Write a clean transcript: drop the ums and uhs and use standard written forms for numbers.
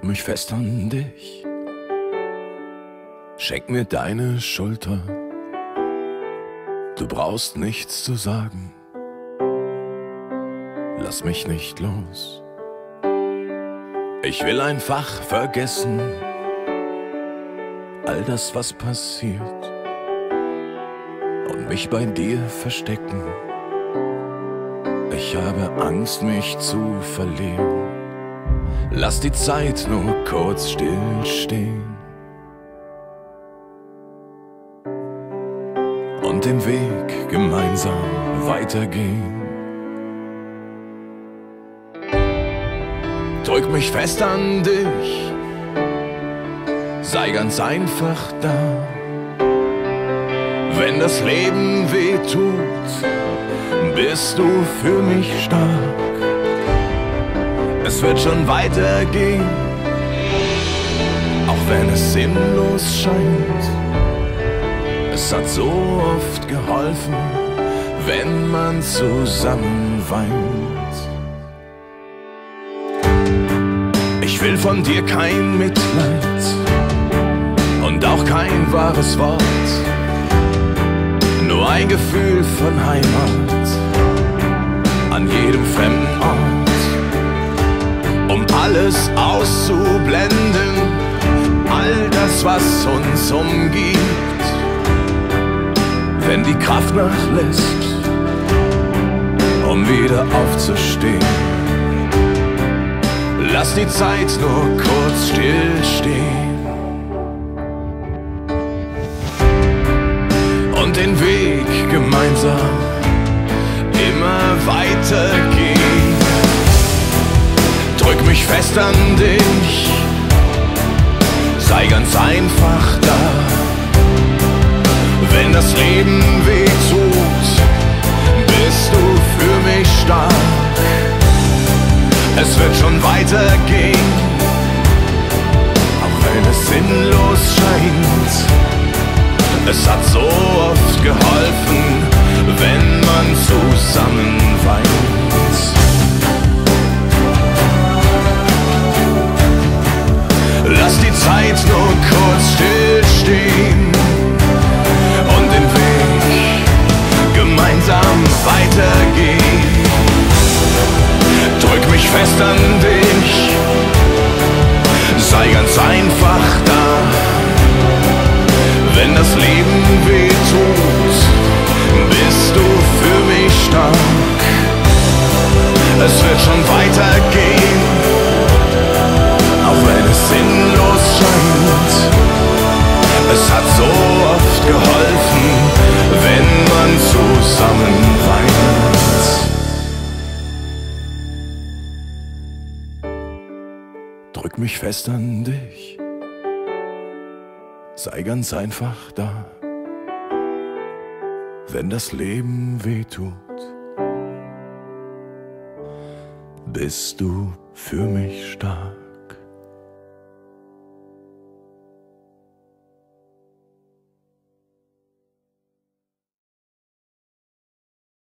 Drück mich fest an dich, schenk mir deine Schulter. Du brauchst nichts zu sagen, lass mich nicht los. Ich will einfach vergessen, all das, was passiert, und mich bei dir verstecken. Ich habe Angst, mich zu verlieren. Lass die Zeit nur kurz stillstehen und den Weg gemeinsam weitergehen. Drück mich fest an dich, sei ganz einfach da. Wenn das Leben weh tut, bist du für mich stark. Es wird schon weitergehen, auch wenn es sinnlos scheint. Es hat so oft geholfen, wenn man zusammen weint. Ich will von dir kein Mitleid und auch kein wahres Wort, nur ein Gefühl von Heimat an jedem fremden Ort. Um alles auszublenden, all das, was uns umgibt. Wenn die Kraft nachlässt, um wieder aufzustehen, lass die Zeit nur kurz stillstehen und den Weg gemeinsam immer weitergehen. Drück mich fest an dich, sei ganz einfach da. Wenn das Leben weh tut, bist du für mich stark. Es wird schon weitergehen, auch wenn es sinnlos scheint. Es hat so oft geholfen, wenn man zusammen weint. Lass die Zeit nur kurz stillstehen und den Weg gemeinsam weitergehen. Drück mich fest an dich, sei ganz einfach da. Wenn das Leben weh tut, bist du für mich stark. Es wird schon weitergehen, auch wenn es sinnlos scheint. Es hat so oft geholfen, wenn man zusammen weint. Drück mich fest an dich, sei ganz einfach da. Wenn das Leben weh tut, bist du für mich stark.